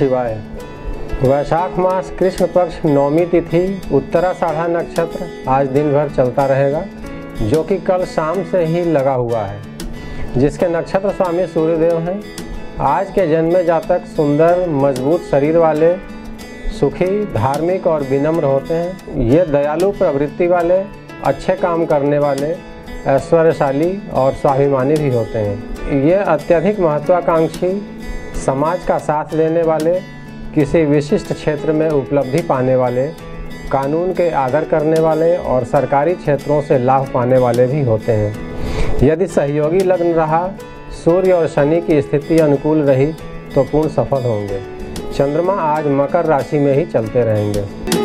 शिवाय। वैशाख मास कृष्ण पक्ष नवमी तिथि उत्तराषाढ़ा नक्षत्र आज दिन भर चलता रहेगा, जो कि कल शाम से ही लगा हुआ है, जिसके नक्षत्र स्वामी सूर्यदेव हैं। आज के जन्मे जातक सुंदर मजबूत शरीर वाले, सुखी, धार्मिक और विनम्र होते हैं। ये दयालु प्रवृत्ति वाले, अच्छे काम करने वाले, ऐश्वर्यशाली और स्वाभिमानी भी होते हैं। ये अत्यधिक महत्वाकांक्षी, समाज का साथ देने वाले, किसी विशिष्ट क्षेत्र में उपलब्धि पाने वाले, कानून के आदर करने वाले और सरकारी क्षेत्रों से लाभ पाने वाले भी होते हैं। यदि सहयोगी लग्न रहा, सूर्य और शनि की स्थिति अनुकूल रही तो पूर्ण सफल होंगे। चंद्रमा आज मकर राशि में ही चलते रहेंगे।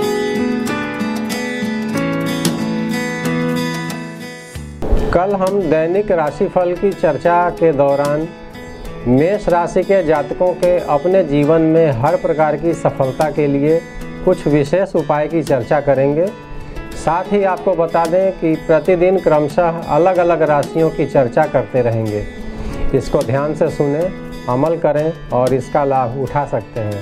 कल हम दैनिक राशिफल की चर्चा के दौरान मेष राशि के जातकों के अपने जीवन में हर प्रकार की सफलता के लिए कुछ विशेष उपाय की चर्चा करेंगे। साथ ही आपको बता दें कि प्रतिदिन क्रमशः अलग अलग राशियों की चर्चा करते रहेंगे। इसको ध्यान से सुने, अमल करें और इसका लाभ उठा सकते हैं।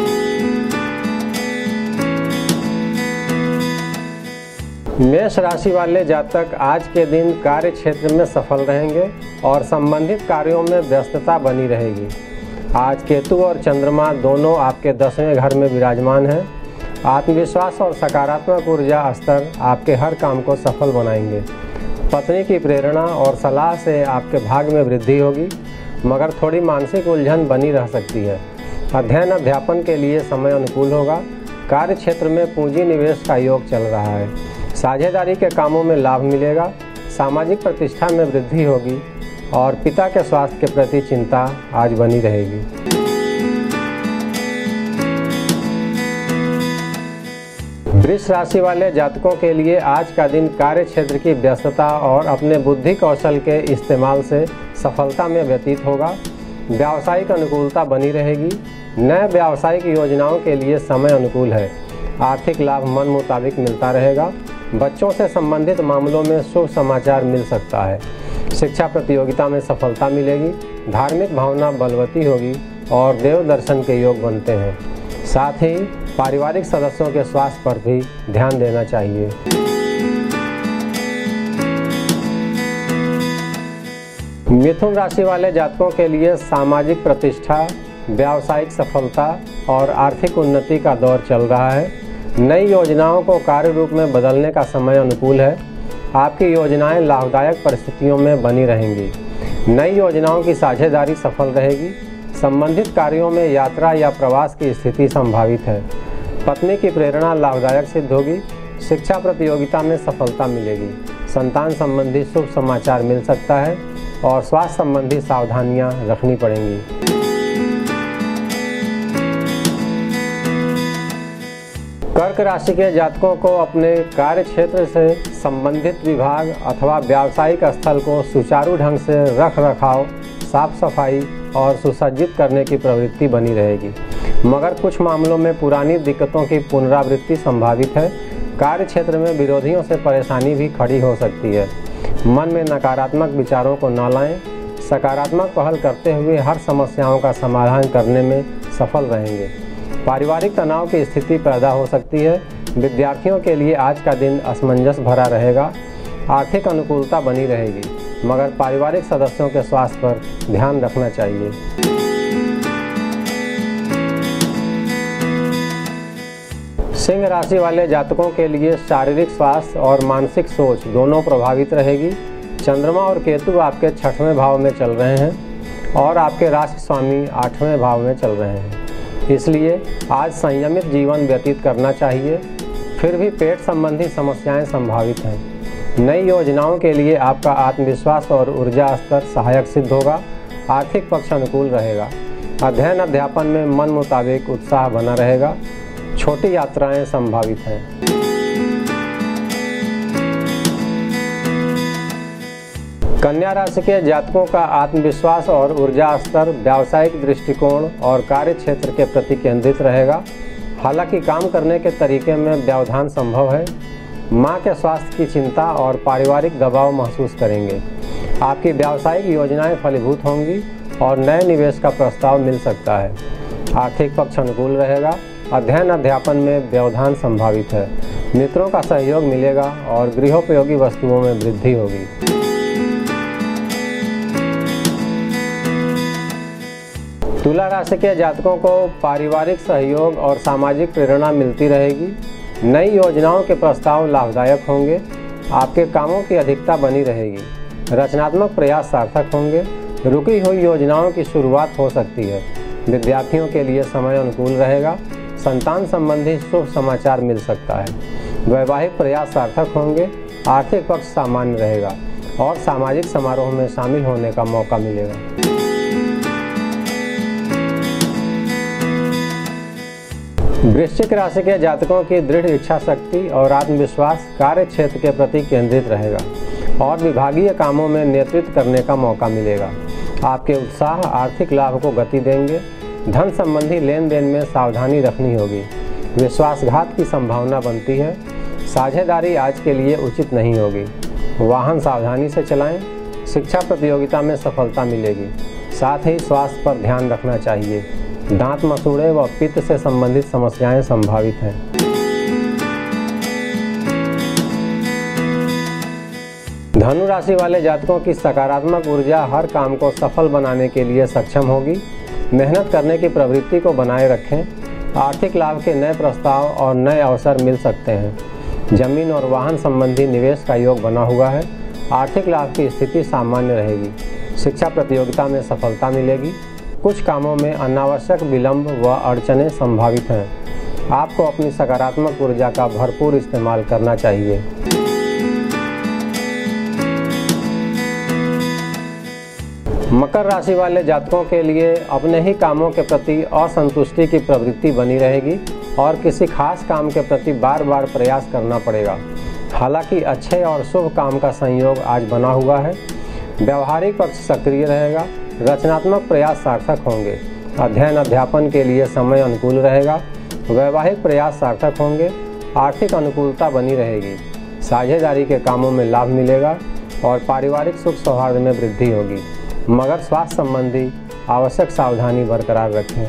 मेष राशि वाले जातक आज के दिन कार्य क्षेत्र में सफल रहेंगे और संबंधित कार्यों में व्यस्तता बनी रहेगी। आज केतु और चंद्रमा दोनों आपके 10वें घर में विराजमान हैं। आत्मविश्वास और सकारात्मक ऊर्जा स्तर आपके हर काम को सफल बनाएंगे। पत्नी की प्रेरणा और सलाह से आपके भाग्य में वृद्धि होगी, मगर थोड़ी मानसिक उलझन बनी रह सकती है। अध्ययन अध्यापन के लिए समय अनुकूल होगा। कार्य क्षेत्र में पूंजी निवेश का योग चल रहा है। साझेदारी के कामों में लाभ मिलेगा। सामाजिक प्रतिष्ठा में वृद्धि होगी और पिता के स्वास्थ्य के प्रति चिंता आज बनी रहेगी। वृष राशि वाले जातकों के लिए आज का दिन कार्य क्षेत्र की व्यस्तता और अपने बुद्धि कौशल के इस्तेमाल से सफलता में व्यतीत होगा। व्यावसायिक अनुकूलता बनी रहेगी। नए व्यावसायिक योजनाओं के लिए समय अनुकूल है। आर्थिक लाभ मन मुताबिक मिलता रहेगा। बच्चों से संबंधित मामलों में शुभ समाचार मिल सकता है। शिक्षा प्रतियोगिता में सफलता मिलेगी। धार्मिक भावना बलवती होगी और देव दर्शन के योग बनते हैं। साथ ही पारिवारिक सदस्यों के स्वास्थ्य पर भी ध्यान देना चाहिए। मिथुन राशि वाले जातकों के लिए सामाजिक प्रतिष्ठा, व्यावसायिक सफलता और आर्थिक उन्नति का दौर चल रहा है। नई योजनाओं को कार्य रूप में बदलने का समय अनुकूल है। आपकी योजनाएं लाभदायक परिस्थितियों में बनी रहेंगी। नई योजनाओं की साझेदारी सफल रहेगी। संबंधित कार्यों में यात्रा या प्रवास की स्थिति संभावित है। पत्नी की प्रेरणा लाभदायक सिद्ध होगी। शिक्षा प्रतियोगिता में सफलता मिलेगी। संतान संबंधी शुभ समाचार मिल सकता है और स्वास्थ्य संबंधी सावधानियां रखनी पड़ेंगी। कर्क राशि के जातकों को अपने कार्य क्षेत्र से संबंधित विभाग अथवा व्यावसायिक स्थल को सुचारू ढंग से रख रखाव, साफ सफाई और सुसज्जित करने की प्रवृत्ति बनी रहेगी, मगर कुछ मामलों में पुरानी दिक्कतों की पुनरावृत्ति संभावित है। कार्य क्षेत्र में विरोधियों से परेशानी भी खड़ी हो सकती है। मन में नकारात्मक विचारों को न लाएं। सकारात्मक पहल करते हुए हर समस्याओं का समाधान करने में सफल रहेंगे। पारिवारिक तनाव की स्थिति पैदा हो सकती है। विद्यार्थियों के लिए आज का दिन असमंजस भरा रहेगा। आर्थिक अनुकूलता बनी रहेगी, मगर पारिवारिक सदस्यों के स्वास्थ्य पर ध्यान रखना चाहिए। सिंह राशि वाले जातकों के लिए शारीरिक स्वास्थ्य और मानसिक सोच दोनों प्रभावित रहेगी। चंद्रमा और केतु आपके 6वें भाव में चल रहे हैं और आपके राशि स्वामी 8वें भाव में चल रहे हैं। इसलिए आज संयमित जीवन व्यतीत करना चाहिए। फिर भी पेट संबंधी समस्याएं संभावित हैं। नई योजनाओं के लिए आपका आत्मविश्वास और ऊर्जा स्तर सहायक सिद्ध होगा। आर्थिक पक्ष अनुकूल रहेगा। अध्ययन अध्यापन में मन मुताबिक उत्साह बना रहेगा। छोटी यात्राएं संभावित हैं। कन्या राशि के जातकों का आत्मविश्वास और ऊर्जा स्तर व्यावसायिक दृष्टिकोण और कार्य क्षेत्र के प्रति केंद्रित रहेगा। हालांकि काम करने के तरीके में व्यवधान संभव है। मां के स्वास्थ्य की चिंता और पारिवारिक दबाव महसूस करेंगे। आपकी व्यावसायिक योजनाएं फलीभूत होंगी और नए निवेश का प्रस्ताव मिल सकता है। आर्थिक पक्ष अनुकूल रहेगा। अध्ययन अध्यापन में व्यवधान संभावित है। मित्रों का सहयोग मिलेगा और गृहोपयोगी वस्तुओं में वृद्धि होगी। तुला राशि के जातकों को पारिवारिक सहयोग और सामाजिक प्रेरणा मिलती रहेगी। नई योजनाओं के प्रस्ताव लाभदायक होंगे। आपके कामों की अधिकता बनी रहेगी। रचनात्मक प्रयास सार्थक होंगे। रुकी हुई योजनाओं की शुरुआत हो सकती है। विद्यार्थियों के लिए समय अनुकूल रहेगा। संतान संबंधी शुभ समाचार मिल सकता है। वैवाहिक प्रयास सार्थक होंगे। आर्थिक पक्ष सामान्य रहेगा और सामाजिक समारोह में शामिल होने का मौका मिलेगा। वृश्चिक राशि के जातकों की दृढ़ इच्छा शक्ति और आत्मविश्वास कार्य क्षेत्र के प्रति केंद्रित रहेगा और विभागीय कामों में नेतृत्व करने का मौका मिलेगा। आपके उत्साह आर्थिक लाभ को गति देंगे। धन संबंधी लेन देन में सावधानी रखनी होगी। विश्वासघात की संभावना बनती है। साझेदारी आज के लिए उचित नहीं होगी। वाहन सावधानी से चलाएं। शिक्षा प्रतियोगिता में सफलता मिलेगी। साथ ही स्वास्थ्य पर ध्यान रखना चाहिए। दांत मसूड़े व पित्त से संबंधित समस्याएं संभावित हैं। धनु राशि वाले जातकों की सकारात्मक ऊर्जा हर काम को सफल बनाने के लिए सक्षम होगी। मेहनत करने की प्रवृत्ति को बनाए रखें। आर्थिक लाभ के नए प्रस्ताव और नए अवसर मिल सकते हैं। जमीन और वाहन संबंधी निवेश का योग बना हुआ है। आर्थिक लाभ की स्थिति सामान्य रहेगी। शिक्षा प्रतियोगिता में सफलता मिलेगी। कुछ कामों में अनावश्यक विलंब व अड़चनें संभावित हैं। आपको अपनी सकारात्मक ऊर्जा का भरपूर इस्तेमाल करना चाहिए। मकर राशि वाले जातकों के लिए अपने ही कामों के प्रति असंतुष्टि की प्रवृत्ति बनी रहेगी और किसी खास काम के प्रति बार बार प्रयास करना पड़ेगा। हालांकि अच्छे और शुभ काम का संयोग आज बना हुआ है। व्यवहारिक पक्ष सक्रिय रहेगा। रचनात्मक प्रयास सार्थक होंगे। अध्ययन अध्यापन के लिए समय अनुकूल रहेगा। वैवाहिक प्रयास सार्थक होंगे। आर्थिक अनुकूलता बनी रहेगी। साझेदारी के कामों में लाभ मिलेगा और पारिवारिक सुख सौहार्द में वृद्धि होगी। मगर स्वास्थ्य संबंधी आवश्यक सावधानी बरकरार रखें।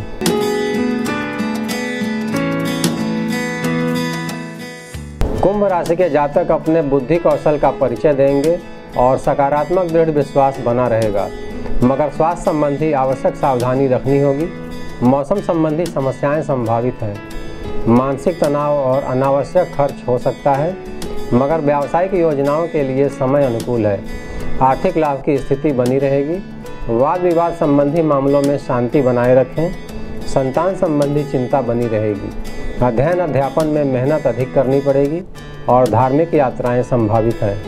कुंभ राशि के जातक अपने बुद्धि कौशल का परिचय देंगे और सकारात्मक दृढ़ विश्वास बना रहेगा। मगर स्वास्थ्य संबंधी आवश्यक सावधानी रखनी होगी। मौसम संबंधी समस्याएं संभावित हैं। मानसिक तनाव और अनावश्यक खर्च हो सकता है। मगर व्यावसायिक योजनाओं के लिए समय अनुकूल है। आर्थिक लाभ की स्थिति बनी रहेगी। वाद विवाद संबंधी मामलों में शांति बनाए रखें। संतान संबंधी चिंता बनी रहेगी। अध्ययन अध्यापन में मेहनत अधिक करनी पड़ेगी और धार्मिक यात्राएं संभावित हैं।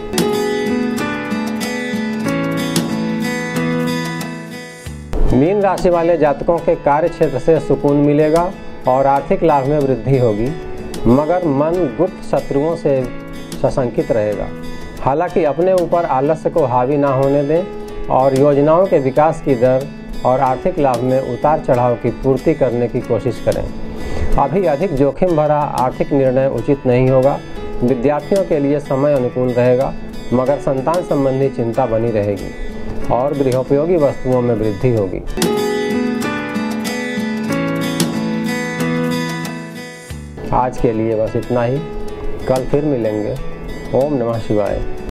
मीन राशि वाले जातकों के कार्य क्षेत्र से सुकून मिलेगा और आर्थिक लाभ में वृद्धि होगी। मगर मन गुप्त शत्रुओं से सशंकित रहेगा। हालांकि अपने ऊपर आलस्य को हावी ना होने दें और योजनाओं के विकास की दर और आर्थिक लाभ में उतार चढ़ाव की पूर्ति करने की कोशिश करें। अभी अधिक जोखिम भरा आर्थिक निर्णय उचित नहीं होगा। विद्यार्थियों के लिए समय अनुकूल रहेगा। मगर संतान संबंधी चिंता बनी रहेगी और गृहोपयोगी वस्तुओं में वृद्धि होगी। आज के लिए बस इतना ही। कल फिर मिलेंगे। ओम नमः शिवाय।